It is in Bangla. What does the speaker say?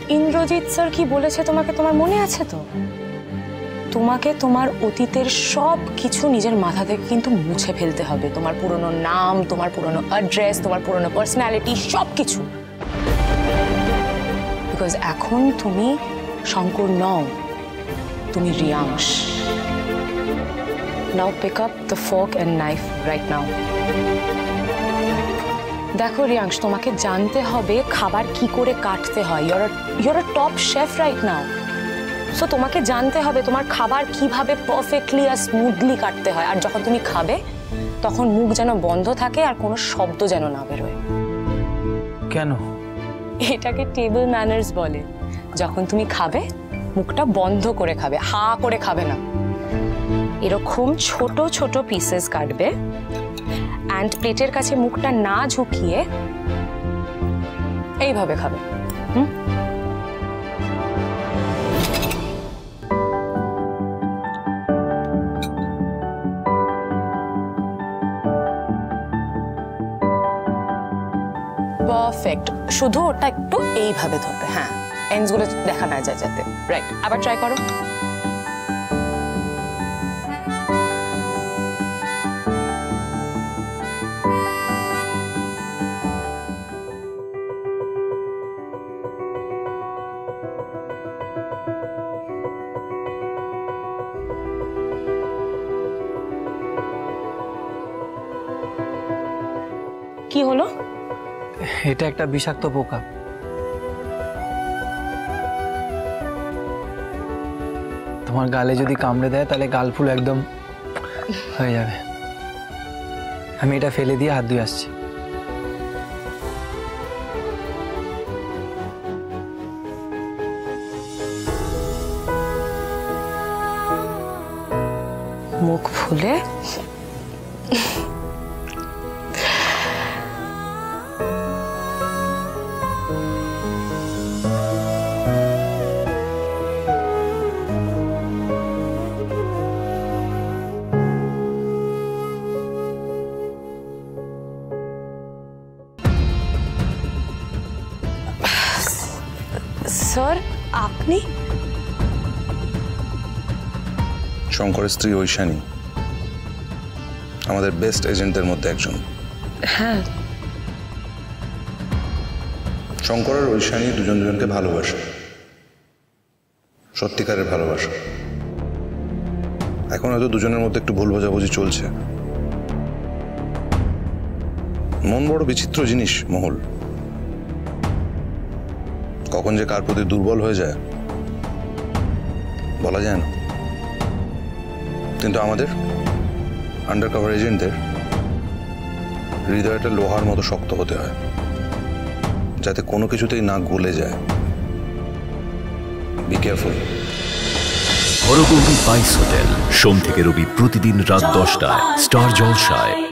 ইন্দ্রজিৎ স্যার কি বলেছে তোমাকে তোমার মনে আছে তো? তোমাকে তোমার অতীতের সব কিছু নিজের মাথা থেকে কিন্তু মুছে ফেলতে হবে। তোমার পুরনো নাম, তোমার পুরনো অ্যাড্রেস, তোমার পুরনো পার্সোনালিটি, সব কিছু। বিকজ এখন তুমি শঙ্কর নও, তুমি Riyansh. Now pick up the fork and knife right now. দেখো রিয়াংশ, তোমাকে জানতে হবে খাবার কি করে কাটতে হয়। You're a top chef right now. So তোমাকে জানতে হবে তোমার খাবার কিভাবে পারফেক্টলি আর স্মুথলি কাটতে হয়। আর যখন তুমি খাবে তখন মুখ যেন বন্ধ থাকে আর কোনো শব্দ যেন না বেরোয়। কেন? এটাকে টেবিল ম্যানার্স বলে। যখন তুমি খাবে মুখটা বন্ধ করে খাবে, হা করে খাবে না। এরকম ছোট ছোট পিসেস কাটবে অ্যান্ড প্লেটের কাছে মুখটা না ঝুঁকিয়ে এইভাবে খাবে। পারফেক্ট। শুধু ওটা একটু এইভাবে ধরবে। হ্যাঁ, এন্ডস গুলো দেখা না যায় যাতে। রাইট, আবার ট্রাই করো। কি হলো? এটা একটা বিষাক্ত পোকা। তোমার গালে যদি কামড়ে দেয় তাহলে গাল ফুল একদম হয়ে যাবে। আমি এটা ফেলে দিয়ে হাত ধুয়ে আসছি। মুখ ফুলে স্যার, আপনি? শঙ্করের স্ত্রী ঐশানী আমাদের বেস্ট এজেন্টদের মধ্যে একজন। হ্যাঁ। শঙ্কর আর ঐশানী দুজন দুজনকে ভালোবাসে, সত্যিকারের ভালোবাসা। এখন হয়তো দুজনের মধ্যে একটু ভুল বোঝাবুঝি চলছে। মন বড় বিচিত্র জিনিস মহল, কখন যে কার প্রতি দুর্বল হয়ে যায় বলা যায় না। কিন্তু আমাদের আন্ডারকভার এজেন্টদের হৃদয়টা লোহার মতো শক্ত হতে হয়, যাতে কোনো কিছুতেই না গলে যায়। Be careful. Haragouri spice hotel, সোম থেকে রবি প্রতিদিন রাত 10টায় স্টার জলসায়।